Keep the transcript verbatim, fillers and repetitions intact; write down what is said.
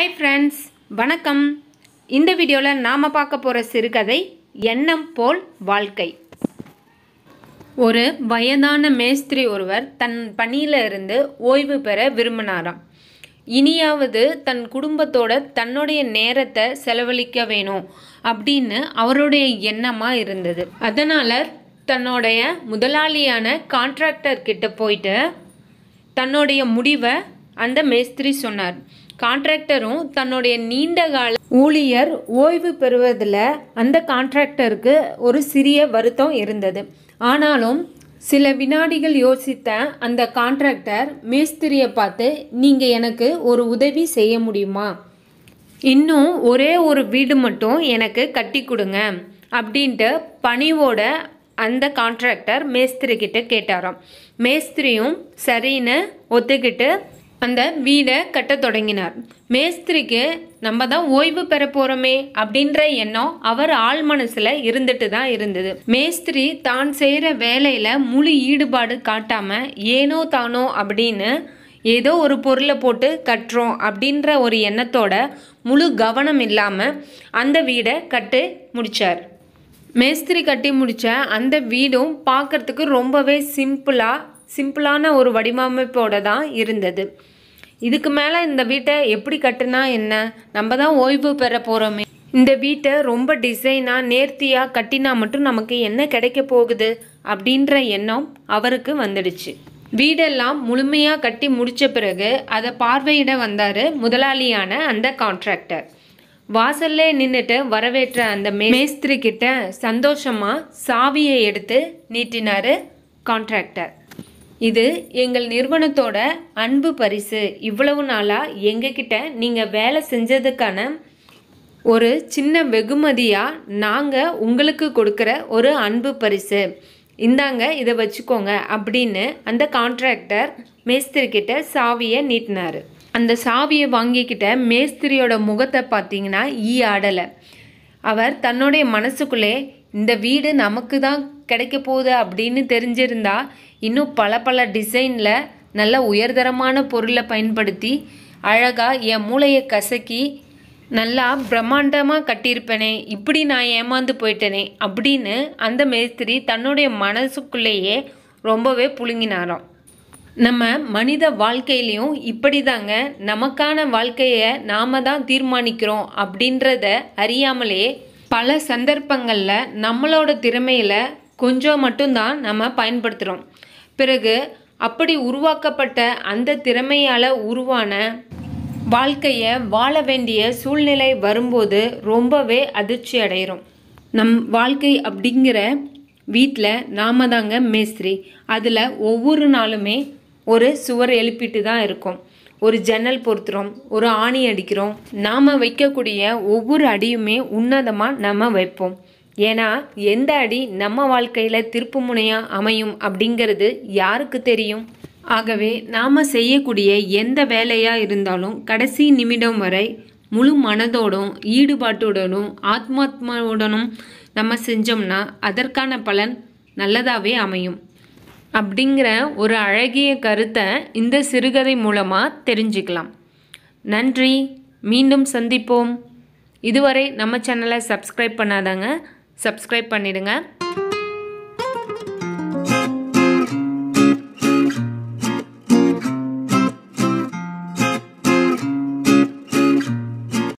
Hi friends, வணக்கம். இந்த வீடியோல நாம பார்க்க போற சிறுகதை எண்ணம் போல் வாழ்க்கை. ஒரு வயதான மேஸ்திரி ஒருவர் தன் பணியில இருந்து ஓய்வு பெற விரும்பினாராம். இனியாவது தன் குடும்பத்தோட தன்னுடைய நேரத்தை செலவழிக்க வேணும் அப்படின்னு அவருடைய எண்ணமா இருந்தது. அதனால தன்னுடைய முதலாளியான கான்ட்ராக்டர் கிட்ட போயிட்டு தன்னுடைய முடிவை அந்த மேஸ்திரி சொன்னார். கான்ட்ராக்டரும் தன்னுடைய நீண்ட கால ஊழியர் ஓய்வு பெறுவதில் அந்த கான்ட்ராக்டருக்கு ஒரு சிறிய வருத்தம் இருந்தது. ஆனாலும் சில வினாடிகள் யோசித்த அந்த கான்ட்ராக்டர் மேஸ்திரியை பார்த்து, நீங்கள் எனக்கு ஒரு உதவி செய்ய முடியுமா? இன்னும் ஒரே ஒரு வீடு மட்டும் எனக்கு கட்டி கொடுங்க அப்படின்ட்டு பணிவோட அந்த கான்ட்ராக்டர் மேஸ்திரி கிட்ட கேட்டாராம். மேஸ்திரியும் சரின்னு ஒத்துக்கிட்டு அந்த வீடை கட்ட தொடங்கினார். மேஸ்திரிக்கு நம்ம தான் ஓய்வு பெற போகிறோமே அப்படின்ற எண்ணம் அவர் ஆள் மனசில் இருந்துட்டு தான் இருந்தது. மேஸ்திரி தான் செய்கிற வேலையில் முழு ஈடுபாடு காட்டாமல் ஏனோ தானோ அப்படின்னு ஏதோ ஒரு பொருளை போட்டு கட்டுறோம் அப்படின்ற ஒரு எண்ணத்தோட முழு கவனம் இல்லாமல் அந்த வீடை கட்டி முடித்தார். மேஸ்திரி கட்டி முடித்த அந்த வீடும் பார்க்குறதுக்கு ரொம்பவே சிம்பிளாக சிம்பிளான ஒரு வடிவமைப்போடு தான் இருந்தது. இதுக்கு மேலே இந்த வீட்டை எப்படி கட்டுனா என்ன, நம்ம தான் ஓய்வு பெற போகிறோமே, இந்த வீட்டை ரொம்ப டிசைனாக நேர்த்தியாக கட்டினா மட்டும் நமக்கு என்ன கிடைக்க போகுது அப்படின்ற எண்ணம் அவருக்கு வந்துடுச்சு. வீடெல்லாம் முழுமையாக கட்டி முடித்த பிறகு அதை பார்வையிட வந்தார் முதலாளியான அந்த கான்ட்ராக்டர். வாசல்லே நின்றுட்டு வரவேற்ற அந்த மேஸ்திரி கிட்ட சந்தோஷமாக சாவியை எடுத்து நீட்டினார் கான்ட்ராக்டர். இது எங்கள் நிறுவனத்தோட அன்பு பரிசு. இவ்வளவு நாளாக எங்ககிட்ட நீங்கள் வேலை செஞ்சதுக்கான ஒரு சின்ன வெகுமதியாக நாங்கள் உங்களுக்கு கொடுக்குற ஒரு அன்பு பரிசு. இந்தாங்க, இதை வச்சுக்கோங்க அப்படின்னு அந்த கான்ட்ராக்டர் மேஸ்திரி கிட்ட சாவியை நீட்டினார். அந்த சாவியை வாங்கிக்கிட்ட மேஸ்திரியோட முகத்தை பார்த்தீங்கன்னா ஈ ஆடலை. அவர் தன்னுடைய மனசுக்குள்ளே இந்த வீடு நமக்கு தான் கிடைக்க போகுது அப்படின்னு தெரிஞ்சிருந்தா இன்னும் பல பல டிசைனில் நல்ல உயர்தரமான பொருளை பயன்படுத்தி அழகாக என் மூளையை கசக்கி நல்லா பிரம்மாண்டமாக கட்டியிருப்பேனே, இப்படி நான் ஏமாந்து போயிட்டேனே அப்படின்னு அந்த மேஸ்திரி தன்னுடைய மனசுக்குள்ளேயே ரொம்பவே புழுங்கினாராம். நம்ம மனித வாழ்க்கையிலையும் இப்படி தாங்க, நமக்கான வாழ்க்கையை நாம் தான் தீர்மானிக்கிறோம் அப்படின்றத அறியாமலே பல சந்தர்ப்பங்களில் நம்மளோட திறமையில் கொஞ்சம் மட்டும்தான் நம்ம பயன்படுத்துகிறோம். பிறகு அப்படி உருவாக்கப்பட்ட அந்த திறமையால் உருவான வாழ்க்கையை வாழ வேண்டிய சூழ்நிலை வரும்போது ரொம்பவே அதிர்ச்சி அடைகிறோம். நம் வாழ்க்கை அப்படிங்கிற வீட்டில் நாம தாங்க மேஸ்திரி. அதில் ஒவ்வொரு நாளுமே ஒரு சுவர் எழுப்பிட்டு தான் இருக்கும், ஒரு ஜன்னல் பொருத்துகிறோம், ஒரு ஆணி அடிக்கிறோம். நாம் வைக்கக்கூடிய ஒவ்வொரு அடியுமே உன்னதமாக நம்ம வைப்போம். ஏன்னா எந்த அடி நம்ம வாழ்க்கையில் திருப்பு முனையாக அமையும் அப்படிங்கிறது யாருக்கு தெரியும்? ஆகவே நாம் செய்யக்கூடிய எந்த வேலையாக இருந்தாலும் கடைசி நிமிடம் வரை முழு மனதோடும் ஈடுபாட்டுடனும் ஆத்மாத்மாவுடனும் நம்ம செஞ்சோம்னா அதற்கான பலன் நல்லதாகவே அமையும் அப்படிங்கிற ஒரு அழகிய கருத்தை இந்த சிறுகதை மூலமாக தெரிஞ்சுக்கலாம். நன்றி, மீண்டும் சந்திப்போம். இதுவரை நம்ம சேனலை சப்ஸ்கிரைப் பண்ணாதாங்க சப்ஸ்கிரைப் பண்ணிடுங்க.